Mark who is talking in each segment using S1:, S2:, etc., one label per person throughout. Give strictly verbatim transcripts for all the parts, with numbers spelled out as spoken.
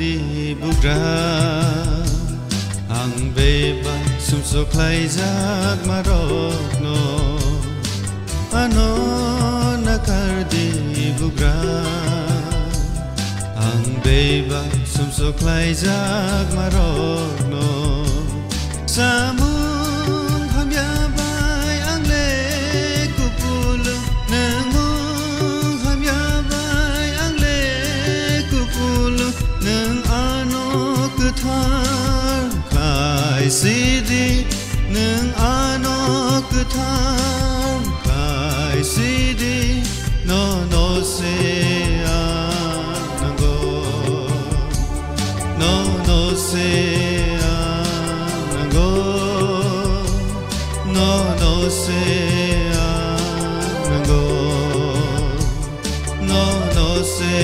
S1: di bugra ang beba sumsuklay jag marok no ano nakardi bugra ang beba sumsuklay jag marok no samung hamyabay ang le kupulo nang hamyabay ang le kupulo nang ano ketar kai sidi nang ano ketar kai sidi no no se anango no no se anango no no se anango no no se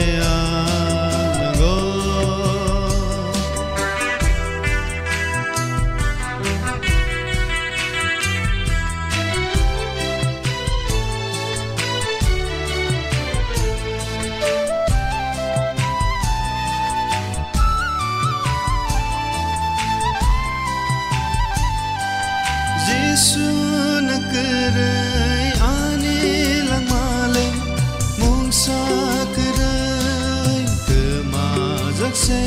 S1: Giêsu nakaray ani lang malay mong sa karay kemazakse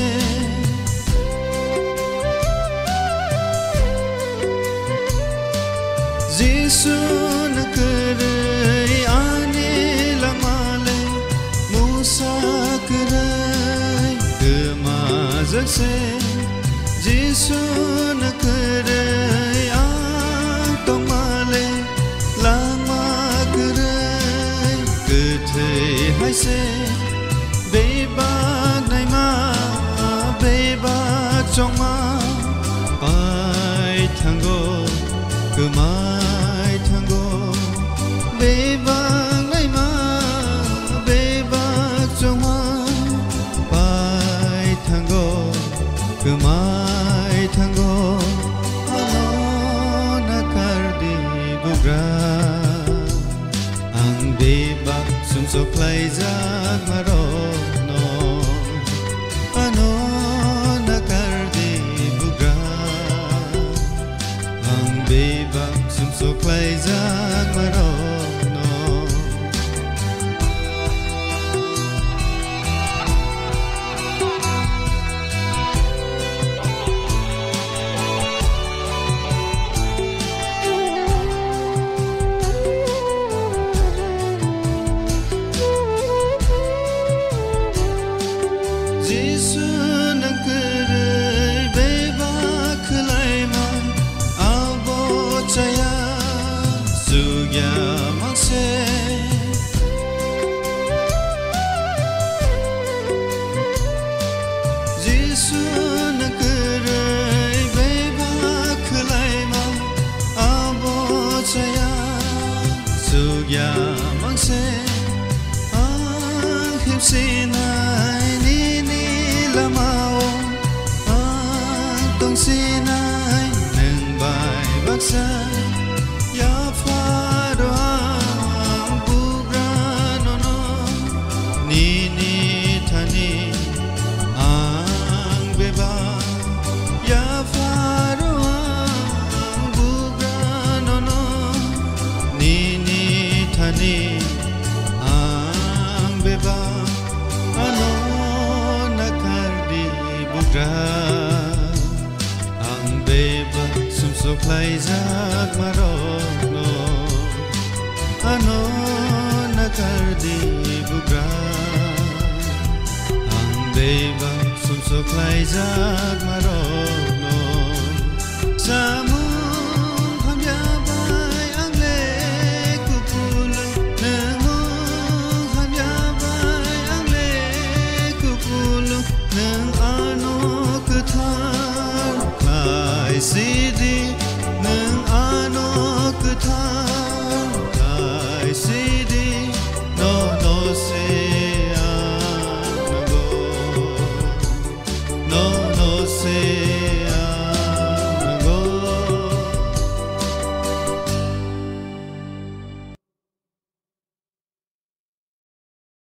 S1: Giêsu nakaray ani lang malay mong sa karay kemazakse Giêsu nakaray tông male lang magaray kete hai se bê bạc này ma bê bạc trong ma pai tango cứ mai tango bê bạc này ma bê bạc trong ma pai tango cứ mai tango ang beba sumsuklay jag marok no ano nakardi bugra ang beba sumsuklay jag marok no Giêsu nakaray beba khlay man abo chaya sugya makse Giêsu nakaray beba khlay man abo chaya sugya makse ang hipsinay lamao ang tong sinay nang bay baksan ya faro ang bugra no no nini thani ang beba ya faro ang bugra no no nini thani ang beba ano ang beba sumsuklay jag marok no ano nakardi bugra ang beba sumsuklay jag marok no samung hamyabay ang le kupulo nang hamyabay ang le kupulo nang ano ketar kai sidi nang ano ketar kai sidi no no se anango no